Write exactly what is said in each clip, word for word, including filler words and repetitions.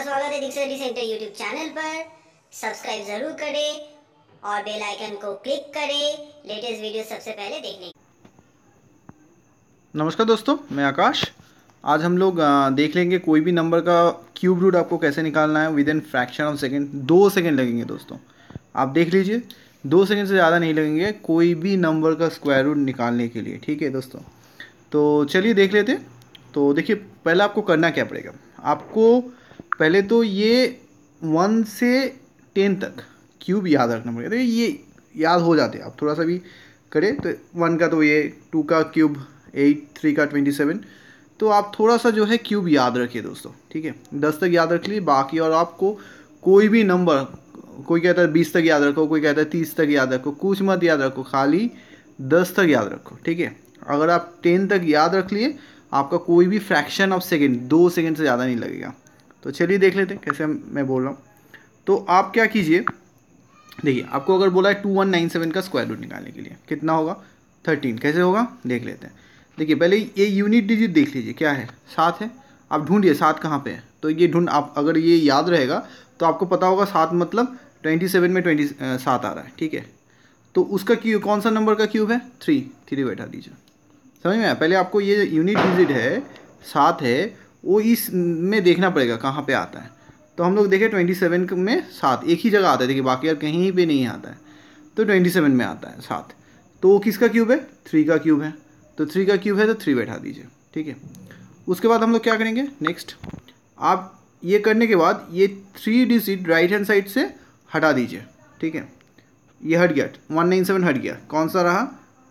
स्वागत है dictionary centre YouTube channel पर। सब्सक्राइब जरूर करें और बेल आइकन को क्लिक करें लेटेस्ट वीडियो सबसे पहले देखने। नमस्कार दोस्तों, मैं आकाश। आज हम लोग आ, देख लेंगे कोई भी नंबर का क्यूब रूट आपको कैसे निकालना है within fraction of second. दो सेकेंड लगेंगे दोस्तों, आप देख लीजिए। दो सेकेंड से ज़्यादा नहीं लगेंगे कोई भी नंबर का स्क्वायर रूट निकालने के लिए। ठीक है दोस्तों, तो चलिए देख लेते हैं। तो देखिए, पहले आपको करना क्या पड़ेगा। आपको पहले तो ये वन से टेन तक क्यूब याद रखना पड़ेगा। तो ये याद हो जाते हैं, आप थोड़ा सा भी करें तो वन का तो ये, टू का क्यूब एट, थ्री का ट्वेंटी सेवन। तो आप थोड़ा सा जो है क्यूब याद रखिए दोस्तों। ठीक है, दस तक याद रख लीजिए बाकी। और आपको कोई भी नंबर, कोई कहता है बीस तक याद रखो, कोई कहता है तीस तक याद रखो, कुछ मत याद रखो, खाली दस तक याद रखो। ठीक है, अगर आप टेन तक याद रख लिए, आपका कोई भी फ्रैक्शन ऑफ सेकेंड दो सेकेंड से ज़्यादा नहीं लगेगा। तो चलिए देख लेते हैं कैसे मैं बोल रहा हूँ। तो आप क्या कीजिए, देखिए आपको अगर बोला है टू वन नाइन सेवन का स्क्वायर रूट निकालने के लिए कितना होगा, थर्टीन। कैसे होगा देख लेते हैं। देखिए पहले ये यूनिट डिजिट देख लीजिए, क्या है, सात है। आप ढूंढिए सात कहाँ पे है। तो ये ढूंढ, आप अगर ये याद रहेगा तो आपको पता होगा सात मतलब ट्वेंटी सेवन में ट्वेंटी सात आ रहा है। ठीक है, तो उसका क्यूब कौन सा नंबर का क्यूब है, थ्री। थ्री बैठा दीजिए, समझ में आया। पहले आपको ये यूनिट डिजिट है, सात है, वो इस में देखना पड़ेगा कहाँ पे आता है। तो हम लोग देखें ट्वेंटी सेवन में सात एक ही जगह आता है, देखिए बाकी यार कहीं पे नहीं आता है। तो ट्वेंटी सेवन में आता है सात, तो वो किसका क्यूब है, थ्री का क्यूब है। तो थ्री का क्यूब है तो थ्री बैठा दीजिए। ठीक है, उसके बाद हम लोग क्या करेंगे नेक्स्ट, आप ये करने के बाद ये three digit right hand side से हटा दीजिए। ठीक है, ये हट गया, वन नाइन सेवन हट गया, कौन सा रहा,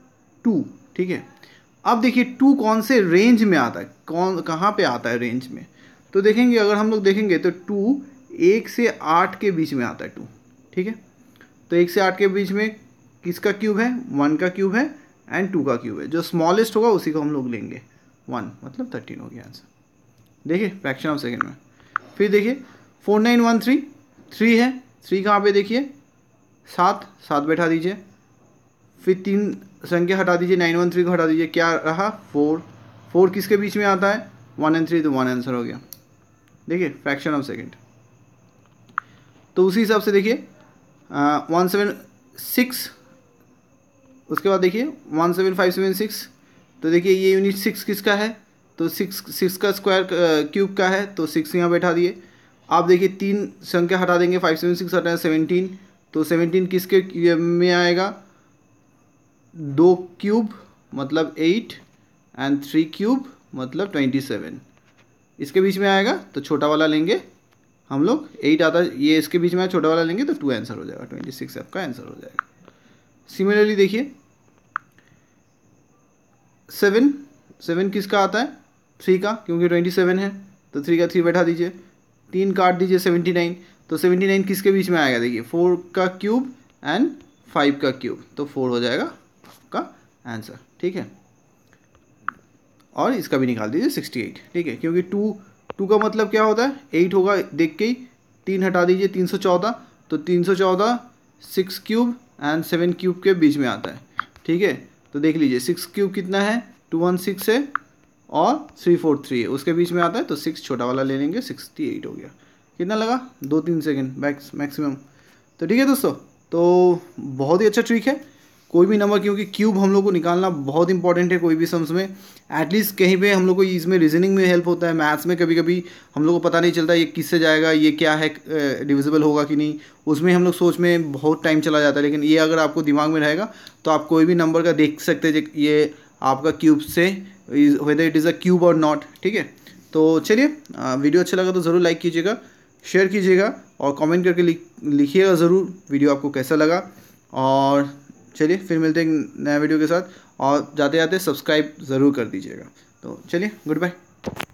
टू। ठीक है, अब देखिए टू कौन से रेंज में आता है, कौन कहाँ पे आता है रेंज में। तो देखेंगे, अगर हम लोग देखेंगे तो टू एक से आठ के बीच में आता है टू। ठीक है, तो एक से आठ के बीच में किसका क्यूब है, वन का क्यूब है एंड टू का क्यूब है। जो स्मॉलेस्ट होगा उसी को हम लोग लेंगे, वन मतलब थर्टीन हो गया आंसर। देखिए फ्रैक्शन ऑफ सेकेंड में। फिर देखिए four nine one three, three है, थ्री कहाँ पे देखिए, सात, सात बैठा दीजिए। फिर तीन संख्या हटा दीजिए, नाइन वन थ्री को हटा दीजिए, क्या रहा, फोर। फोर किसके बीच में आता है, वन एंड थ्री, तो वन आंसर हो गया। देखिए फ्रैक्शन ऑफ सेकेंड। तो उसी हिसाब से देखिए वन सेवन सिक्स, उसके बाद देखिए one seven five seven six. तो देखिए ये यूनिट सिक्स किसका है, तो सिक्स सिक्स का स्क्वायर क्यूब का है, तो सिक्स यहाँ बैठा दिए। आप देखिए तीन संख्या हटा देंगे, फाइव सेवन सिक्स हटा सेवनटीन, तो सेवनटीन किसके में आएगा, दो क्यूब मतलब एट एंड थ्री क्यूब मतलब ट्वेंटी सेवन, इसके बीच में आएगा। तो छोटा वाला लेंगे हम लोग, एट आता है, ये इसके बीच में छोटा वाला लेंगे तो टू आंसर हो जाएगा, ट्वेंटी सिक्स आपका आंसर हो जाएगा। सिमिलरली देखिए सेवन, सेवन किसका आता है, थ्री का, क्योंकि ट्वेंटी सेवन है तो थ्री का थ्री बैठा दीजिए। तीन काट दीजिए, सेवेंटी नाइन, तो सेवेंटी नाइन किसके बीच में आएगा, देखिए फोर का क्यूब एंड फाइव का क्यूब, तो फोर हो जाएगा आपका आंसर। ठीक है, और इसका भी निकाल दीजिए सिक्सटी एट। ठीक है, क्योंकि टू टू का मतलब क्या होता है, एट होगा देख के ही। तीन हटा दीजिए, तीन सौ चौदह, तो तीन सौ चौदह six cube and seven cube के बीच में आता है। ठीक है, तो देख लीजिए सिक्स क्यूब कितना है, टू वन सिक्स है और थ्री फोर थ्री है, उसके बीच में आता है, तो सिक्स छोटा वाला ले लेंगे, सिक्सटी एट हो गया। कितना लगा, दो तीन सेकेंड मैक्स मैक्सिमम। तो ठीक है दोस्तों, तो बहुत ही अच्छा ट्रिक है। कोई भी नंबर, क्योंकि क्यूब हम लोग को निकालना बहुत इंपॉर्टेंट है कोई भी सम्स में। एटलीस्ट कहीं पे हम लोग को इसमें रीजनिंग में हेल्प होता है। मैथ्स में कभी कभी हम लोग को पता नहीं चलता ये किससे जाएगा, ये क्या है, डिविजिबल होगा कि नहीं, उसमें हम लोग सोच में बहुत टाइम चला जाता है। लेकिन ये अगर आपको दिमाग में रहेगा तो आप कोई भी नंबर का देख सकते हैं ये आपका क्यूब से, whether it is a cube और नॉट। ठीक है, तो चलिए, वीडियो अच्छा लगा तो ज़रूर लाइक कीजिएगा, शेयर कीजिएगा और कमेंट करके लिखिएगा ज़रूर वीडियो आपको कैसा लगा। और चलिए फिर मिलते हैं नया वीडियो के साथ, और जाते जाते सब्सक्राइब ज़रूर कर दीजिएगा। तो चलिए, गुड बाय।